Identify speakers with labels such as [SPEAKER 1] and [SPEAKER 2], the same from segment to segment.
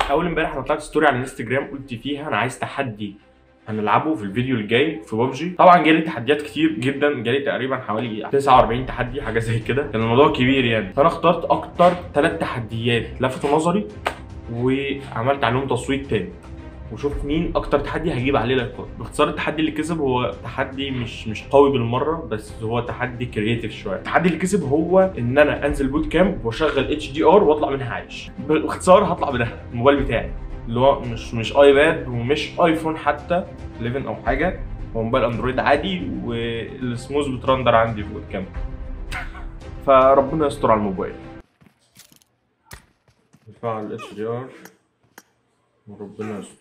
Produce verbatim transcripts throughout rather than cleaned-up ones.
[SPEAKER 1] اول امبارح انا طلعت ستوري على الانستجرام قلت فيها انا عايز تحدي هنلعبه في الفيديو الجاي في ببجي. طبعا جالي تحديات كتير جدا، جالي تقريبا حوالي تسعة وأربعين تحدي حاجه زي كده، كان الموضوع كبير يعني. فانا اخترت اكتر ثلاث تحديات لفتوا نظري وعملت عليهم تصويت تاني وشوف مين اكتر تحدي هجيب عليه لايكات. باختصار التحدي اللي كسب هو تحدي مش مش قوي بالمره، بس هو تحدي كرييتيف شويه. التحدي اللي كسب هو ان انا انزل بوت كامب واشغل اتش دي ار واطلع منها عايش. باختصار هطلع بده الموبايل بتاعي اللي هو مش مش ايباد ومش ايفون حتى احداشر او حاجه، هو موبايل اندرويد عادي والسموث بترندر عندي في بوت كامب. فربنا يستر على الموبايل. نفعل الاتش دي ار وربنا يستر.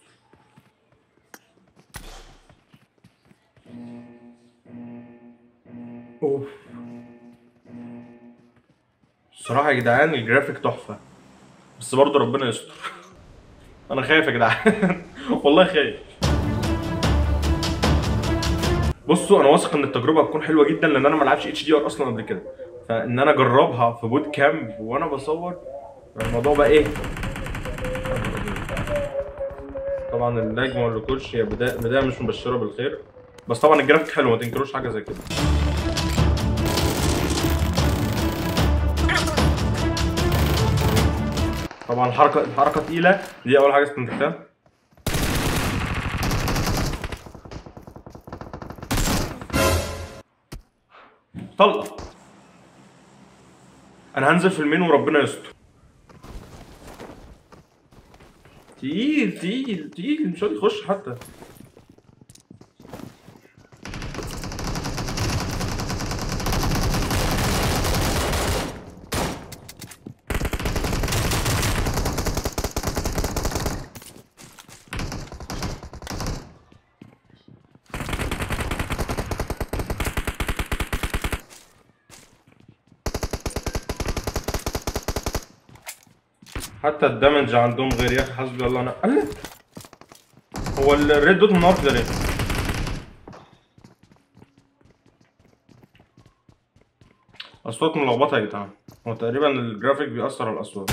[SPEAKER 1] اوف الصراحه يا جدعان الجرافيك تحفه، بس برضه ربنا يستر. انا خايف يا جدعان. والله خايف. بصوا انا واثق ان التجربه هتكون حلوه جدا لان انا ما لعبش اتش دي ار اصلا قبل كده، فان انا اجربها في بوت كامب وانا بصور الموضوع بقى ايه. طبعا اللاج ما اقولكوش، هي بدايه بدايه مش مبشره بالخير، بس طبعا الجرافيك حلو ما تنكروش حاجه زي كده. طبعا الحركه الحركه تقيله، دي اول حاجه استنتجتها. طلقه. انا هنزل في المين وربنا يستر. تقيل تقيل تقيل مش راضي يخش حتى. حتى الدمج عندهم غير يا اخي، حسبي الله ونعم. الله هو الريد دوت منور كده ليه؟ اصوات ملخبطه يا جدعان، هو تقريبا الجرافيك بيأثر على الاصوات.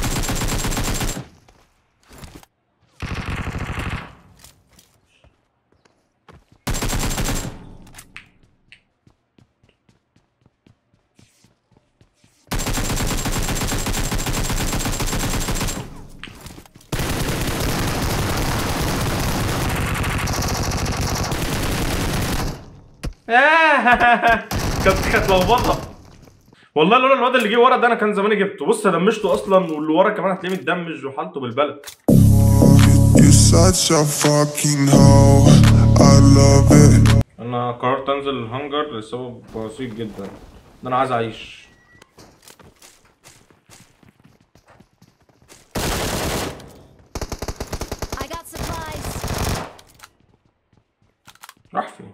[SPEAKER 1] كانت كانت لخبطه والله، لولا الواد اللي جه ورا ده انا كان زماني جبته. بص دمجته اصلا واللي ورا كمان هتلاقيه متدمج وحالته بالبلد. انا قررت انزل الهانجر لسبب بسيط جدا، ان انا عايز اعيش. راح فين؟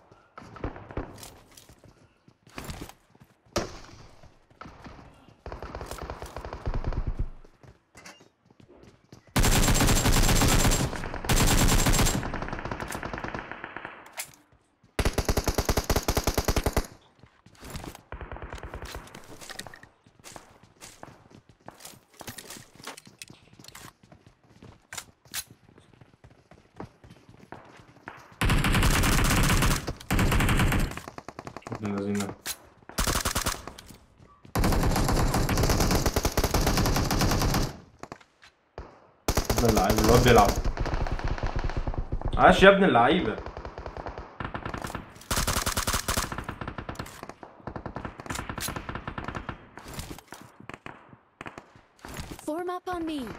[SPEAKER 1] ابن الذين ابن اللعيبه، الواد بيلعب. عاش يا ابن اللعيبه.
[SPEAKER 2] Form up on me.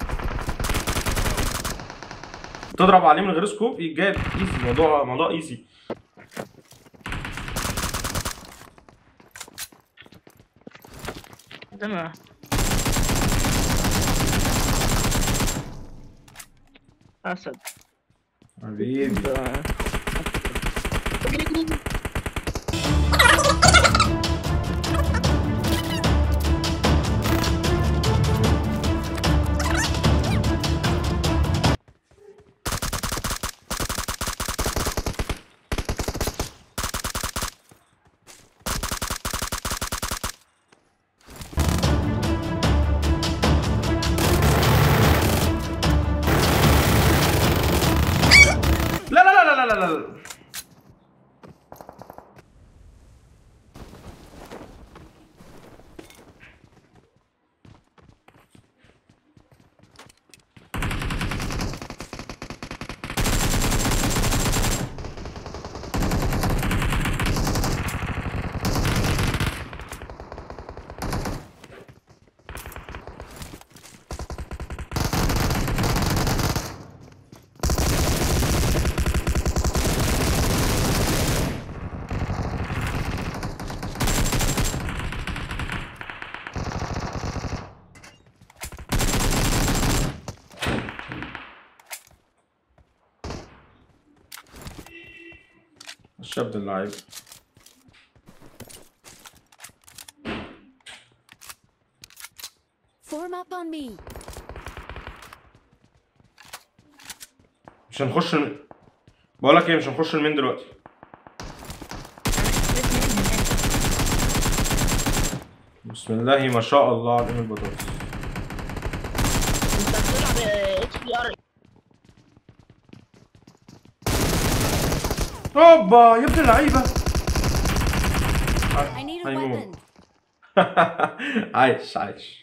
[SPEAKER 1] تضرب عليه من غير سكوب يتجاب ايزي، الموضوع موضوع ايزي.
[SPEAKER 3] تمام اسد
[SPEAKER 1] حبيبي. لا لا لا لا. الشاب ده اللعيب.
[SPEAKER 2] Form up on me.
[SPEAKER 1] مش هنخش الم... بقول لك ايه، مش هنخش المين دلوقتي. بسم الله ما شاء الله على البطاطس.
[SPEAKER 3] انت بتلعب اتش بي ار.
[SPEAKER 1] اوبا يا ابن اللعيبه.
[SPEAKER 2] I need a weapon.
[SPEAKER 1] عايش عايش.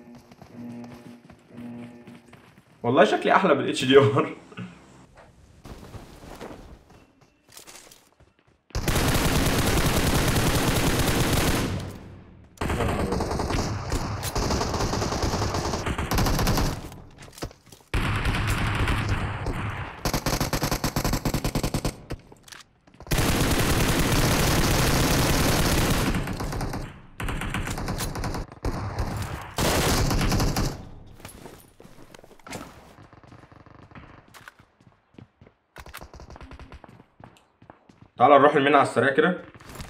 [SPEAKER 1] والله شكلي احلى بالاتش دي ار. تعال نروح المينا على السريع كده.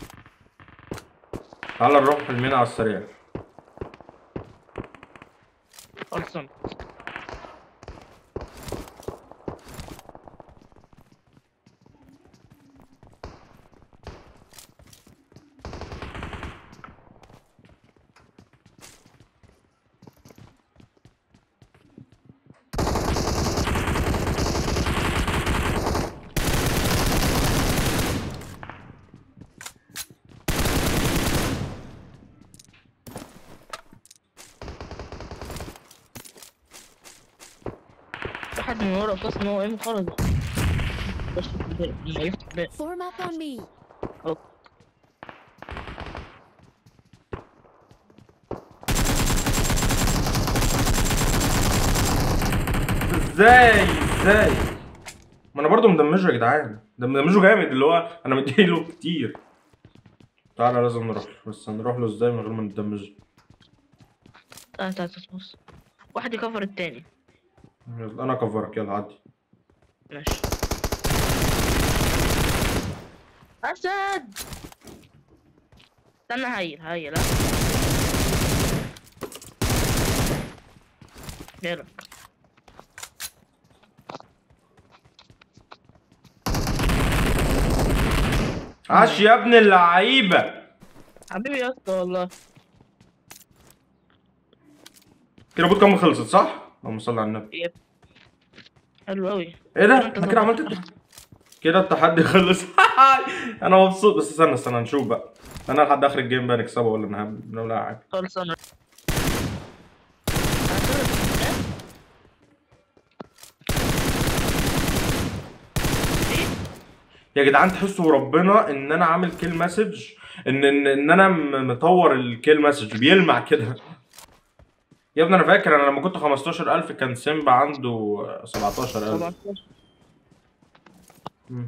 [SPEAKER 1] تعال نروح المينا على السريع.
[SPEAKER 3] خلصان. واحد من ورا قص ان هو ايه خرج. بس ما يفتح باب.
[SPEAKER 2] Form up on me.
[SPEAKER 1] ازاي ازاي؟ ما انا برضو مدمجه يا جدعان، ده مدمجه جامد اللي هو انا مديله كتير. تعالى لازم نروح له، بس هنروح له ازاي من غير ما ندمجه؟
[SPEAKER 3] تعال تعال بص. واحد يكفر التاني.
[SPEAKER 1] يلا انا اكفرك، يلا عدي.
[SPEAKER 3] ماشي. اسد. استنى هيل هيل ها. يلا.
[SPEAKER 1] عاش يا ابن اللعيبه.
[SPEAKER 3] حبيبي يا اسطى والله.
[SPEAKER 1] كده بوت كام خلصت صح؟ اللهم صل على النبي.
[SPEAKER 3] يب. حلو قوي.
[SPEAKER 1] ايه ده؟ انا كده عملت الت- كده التحدي خلص. انا مبسوط، بس استنى استنى نشوف بقى. انا لحد اخر الجيم بقى نكسبه ولا نهب ولا حاجه.
[SPEAKER 3] خلصان.
[SPEAKER 1] يا جدعان تحسوا ربنا ان انا عامل كيل مسج، ان ان, إن انا م- مطور الكيل مسج بيلمع كده. يا ابني انا فاكر انا لما كنت خمستاشر ألف كان سيمبا عنده سبعتاشر ألف.
[SPEAKER 3] سبعتاشر.
[SPEAKER 1] مم.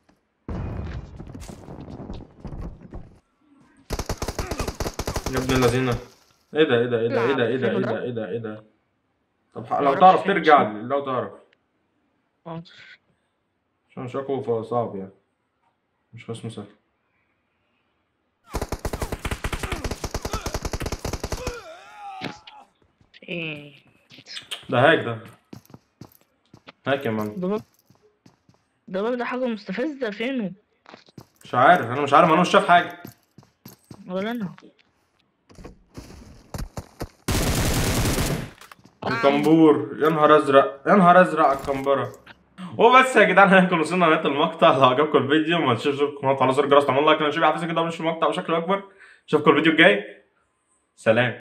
[SPEAKER 1] يا ابن الذين، ايه ده ايه ده ايه ده ايه ده ايه ده ايه ده ايه ده ايه ده. طب ح- لو تعرف ترجع لي، لو تعرف
[SPEAKER 3] اه.
[SPEAKER 1] عشان شكله صعب يعني، مش خصم سهل.
[SPEAKER 3] ايه
[SPEAKER 1] ده هاك ده هاك يا مان.
[SPEAKER 3] ده باب ده باب ده حاجة مستفزة فينه؟
[SPEAKER 1] مش عارف، انا مش عارف، انا مش شايف حاجه
[SPEAKER 3] ولا انا.
[SPEAKER 1] الكمبور. يا نهار ازرق يا نهار ازرق على الكمبره. وبس يا جدعان، هنكون وصلنا لنهايه المقطع. لو عجبكم الفيديو ما تنسوش تضغطوا على زر الجرس، تعملوا لايك، انا شوف عايز كده مش المقطع بشكل اكبر. اشوفكم الفيديو الجاي، سلام.